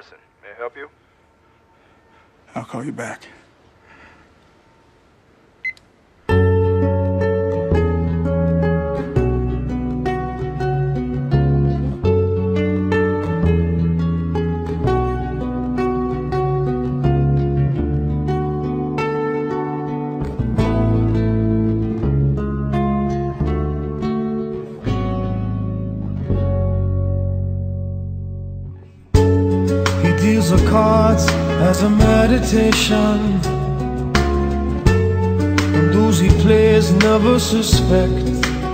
Iverson. May I help you? I'll call you back. Deals the cards as a meditation, and those he plays never suspect.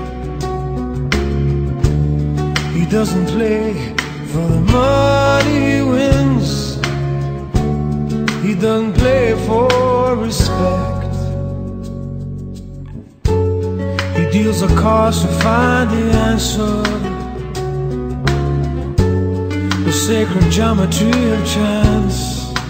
He doesn't play for the money he wins, he doesn't play for respect. He deals the cards to find the answer, the sacred geometry of chance,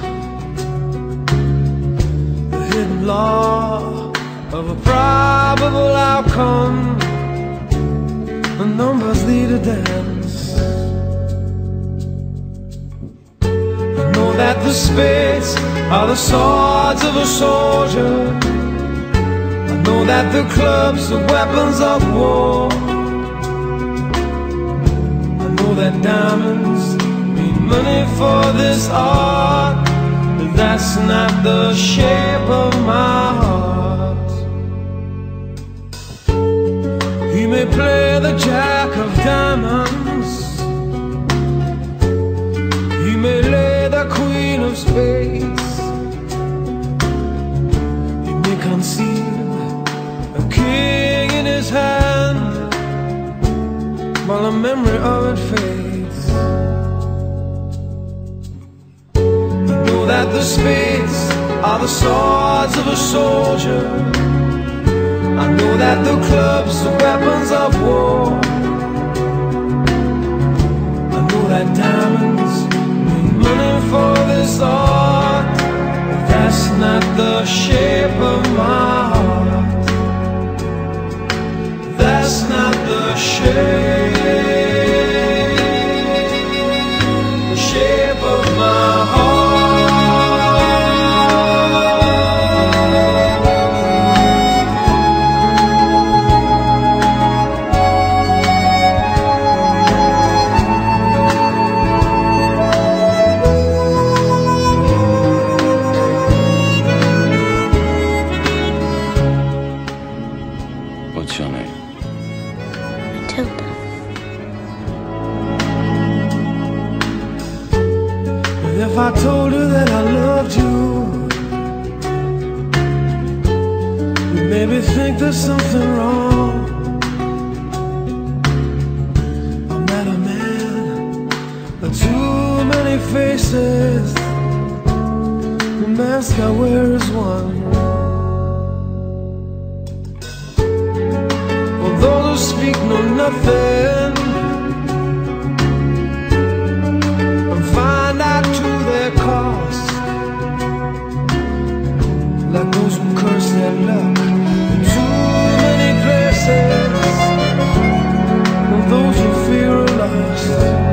the hidden law of a probable outcome. The numbers lead a dance. I know that the spades are the swords of a soldier. I know that the clubs are weapons of war. I know that diamonds money for this art, but that's not the shape of my heart. He may play the jack of diamonds, he may lay the queen of spades, he may conceal a king in his hand while the memory of it fades. That the spades are the swords of a soldier. I know that the clubs are weapons of war. I know that diamonds mean money for this art, but that's not the shape of my heart. That's not the shape of my heart. What's your name? Matilda. If I told her that I loved you, you'd maybe think there's something wrong. I'm not a man with too many faces. The mask I wear is one. Speak no nothing and find out to their cost, like those who curse their luck in too many places, and those who fear are lost.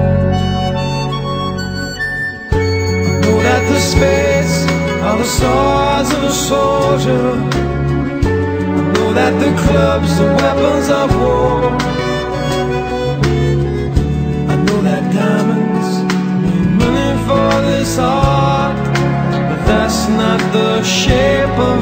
I know that the spades are the swords of a soldier. That the clubs are weapons of war. I know that diamonds mean money for this art, but that's not the shape of